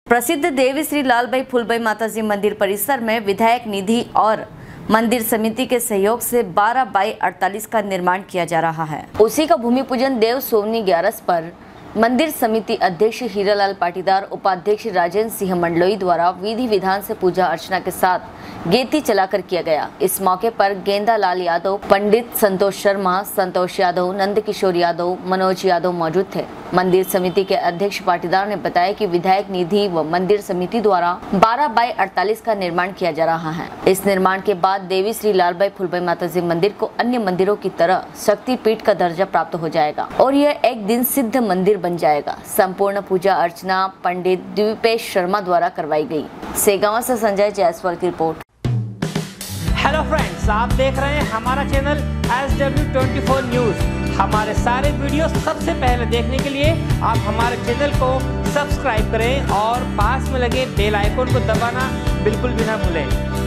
प्रसिद्ध देवी श्री लालबाई फूलबाई माताजी मंदिर परिसर में विधायक निधि और मंदिर समिति के सहयोग से 12/48 का निर्माण किया जा रहा है। उसी का भूमि पूजन देव सोमनी 11 पर मंदिर समिति अध्यक्ष हीरालाल पाटीदार, उपाध्यक्ष राजेंद्र सिंह मंडलोई द्वारा विधि विधान से पूजा अर्चना के साथ गेती चलाकर किया गया। इस मौके पर गेंदा लाल यादव, पंडित संतोष शर्मा, संतोष यादव, नंद किशोर यादव, मनोज यादव मौजूद थे। मंदिर समिति के अध्यक्ष पाटीदार ने बताया कि विधायक निधि व मंदिर समिति द्वारा 12/48 का निर्माण किया जा रहा है। इस निर्माण के बाद देवी श्री लालबाई फूलबाई माताजी मंदिर को अन्य मंदिरों की तरह शक्तिपीठ का दर्जा प्राप्त हो जाएगा और यह एक दिन सिद्ध मंदिर बन जाएगा। संपूर्ण पूजा अर्चना पंडित द्वीपेश शर्मा द्वारा करवाई गई। सेगांव से संजय जायसवाल की रिपोर्ट। हेलो फ्रेंड्स, आप देख रहे हैं हमारा चैनल SW24 न्यूज। हमारे सारे वीडियो सबसे पहले देखने के लिए आप हमारे चैनल को सब्सक्राइब करें और पास में लगे बेल आइकन को दबाना बिल्कुल भी ना भूलें।